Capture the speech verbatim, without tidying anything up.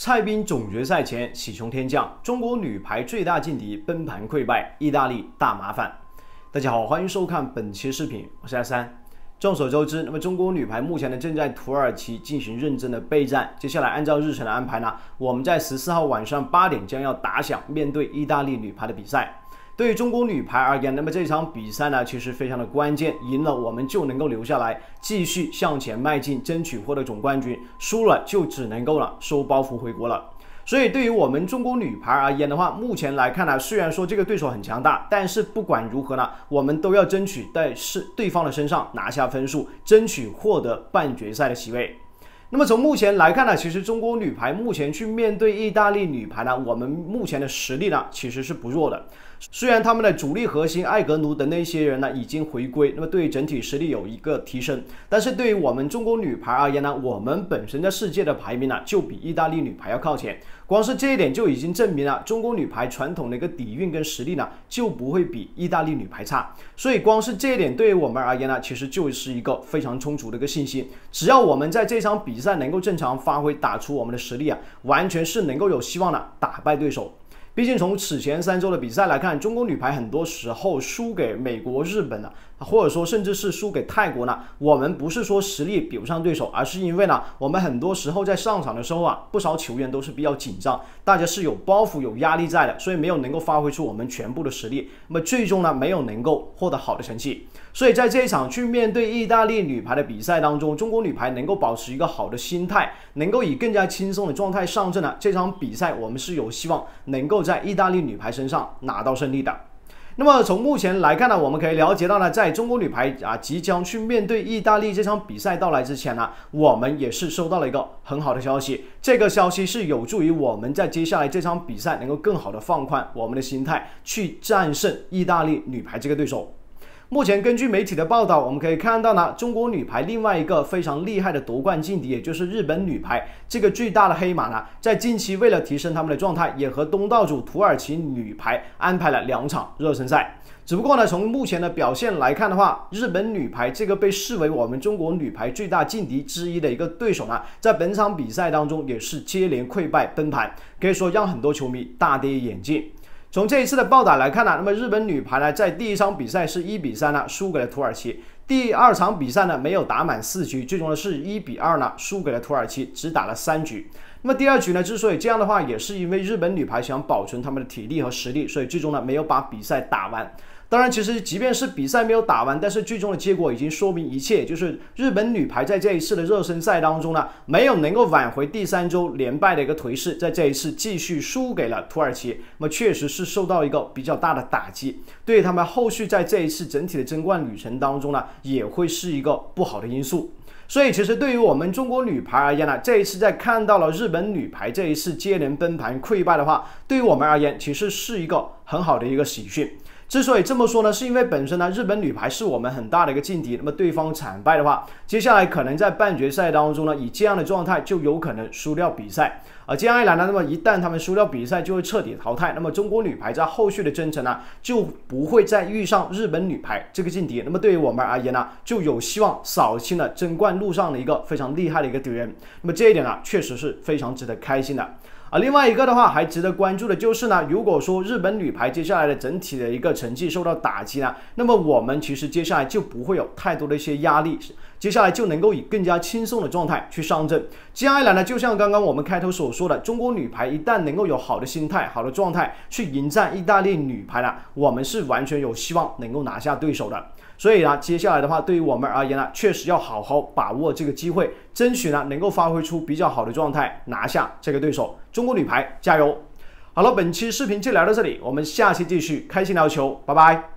蔡斌总决赛前喜从天降，中国女排最大劲敌崩盘溃败，意大利大麻烦。大家好，欢迎收看本期视频，我是阿三。众所周知，那么中国女排目前呢正在土耳其进行认真的备战。接下来按照日程的安排呢，我们在十四号晚上八点将要打响面对意大利女排的比赛。对于中国女排而言，那么这场比赛呢其实非常的关键，赢了我们就能够留下来，继续向前迈进，争取获得总冠军；输了就只能够了收包袱回国了。所以对于我们中国女排而言的话，目前来看呢，虽然说这个对手很强大，但是不管如何呢，我们都要争取在是对方的身上拿下分数，争取获得半决赛的席位。那么从目前来看呢，其实中国女排目前去面对意大利女排呢，我们目前的实力呢其实是不弱的。虽然他们的主力核心艾格奴的那些人呢已经回归，那么对于整体实力有一个提升，但是对于我们中国女排而言呢，我们本身在世界的排名呢就比意大利女排要靠前。光是这一点就已经证明了中国女排传统的一个底蕴跟实力呢就不会比意大利女排差。所以光是这一点对于我们而言呢，其实就是一个非常充足的一个信心。只要我们在这场比赛能够正常发挥，打出我们的实力啊，完全是能够有希望的打败对手。毕竟从此前三周的比赛来看，中国女排很多时候输给美国、日本呢，或者说甚至是输给泰国呢，我们不是说实力比不上对手，而是因为呢，我们很多时候在上场的时候啊，不少球员都是比较紧张，大家是有包袱、有压力在的，所以没有能够发挥出我们全部的实力，那么最终呢，没有能够获得好的成绩。所以在这一场去面对意大利女排的比赛当中，中国女排能够保持一个好的心态，能够以更加轻松的状态上阵呢，这场比赛我们是有希望能够在意大利女排身上拿到胜利的。那么从目前来看呢，我们可以了解到呢，在中国女排啊即将去面对意大利这场比赛到来之前呢，我们也是收到了一个很好的消息。这个消息是有助于我们在接下来这场比赛能够更好的放宽我们的心态，去战胜意大利女排这个对手。目前根据媒体的报道，我们可以看到呢，中国女排另外一个非常厉害的夺冠劲敌，也就是日本女排这个最大的黑马呢，在近期为了提升他们的状态，也和东道主土耳其女排安排了两场热身赛。只不过呢，从目前的表现来看的话，日本女排这个被视为我们中国女排最大劲敌之一的一个对手呢，在本场比赛当中也是接连溃败崩盘，可以说让很多球迷大跌眼镜。从这一次的报道来看呢，那么日本女排呢，在第一场比赛是一比三呢输给了土耳其，第二场比赛呢没有打满四局，最终呢是一比二呢输给了土耳其，只打了三局。那么第二局呢，之所以这样的话，也是因为日本女排想保存他们的体力和实力，所以最终呢没有把比赛打完。当然，其实即便是比赛没有打完，但是最终的结果已经说明一切，就是日本女排在这一次的热身赛当中呢，没有能够挽回第三周连败的一个颓势，在这一次继续输给了土耳其，那么确实是受到一个比较大的打击，对于他们后续在这一次整体的争冠旅程当中呢，也会是一个不好的因素。所以其实对于我们中国女排而言呢，这一次在看到了日本女排这一次接连崩盘溃败的话，对于我们而言其实是一个很好的一个喜讯。之所以这么说呢，是因为本身呢，日本女排是我们很大的一个劲敌，那么对方惨败的话，接下来可能在半决赛当中呢，以这样的状态就有可能输掉比赛。而这样一来呢，那么一旦他们输掉比赛，就会彻底淘汰。那么中国女排在后续的征程呢，就不会再遇上日本女排这个劲敌。那么对于我们而言呢，就有希望扫清了争冠路上的一个非常厉害的一个敌人。那么这一点呢，确实是非常值得开心的。而另外一个的话，还值得关注的就是呢，如果说日本女排接下来的整体的一个成绩受到打击呢，那么我们其实接下来就不会有太多的一些压力，接下来就能够以更加轻松的状态去上阵。这样一来呢，就像刚刚我们开头所说的，中国女排一旦能够有好的心态、好的状态去迎战意大利女排呢，我们是完全有希望能够拿下对手的。所以呢，接下来的话，对于我们而言呢，确实要好好把握这个机会，争取呢能够发挥出比较好的状态，拿下这个对手。中国女排加油！好了，本期视频就聊到这里，我们下期继续开心聊球，拜拜。